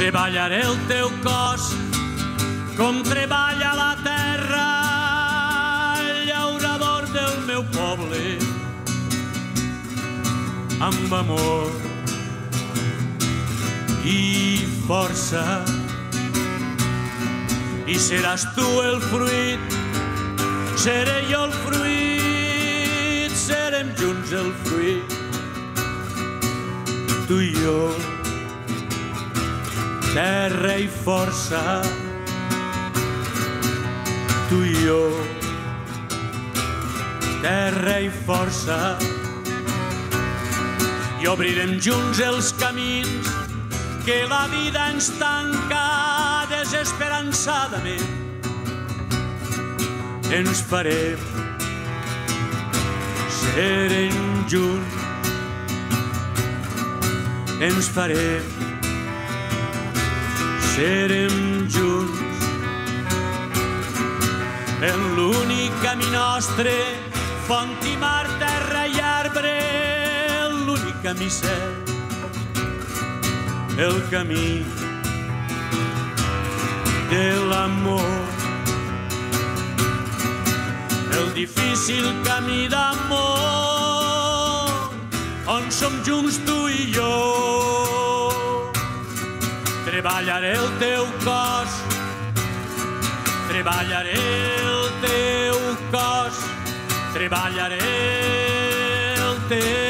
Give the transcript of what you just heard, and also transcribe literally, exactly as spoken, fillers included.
Treballaré el teu cos com treballa la terra, el llaurador del meu poble, amb amor i força. I seràs tu el fruit, seré jo el fruit, serem junts el fruit, tu i jo, terra i força, tu i jo, terra i força. I obrirem junts els camins que la vida ens tanca desesperançadament. Ens farem, serem junts, ens farem, serem junts. En l'únic camí nostre, font i mar, terra i arbre, l'únic camí cert, el camí de l'amor, el difícil camí d'amor, on som junts tu i jo. Treballaré el teu cos, treballaré el teu cos, treballaré el teu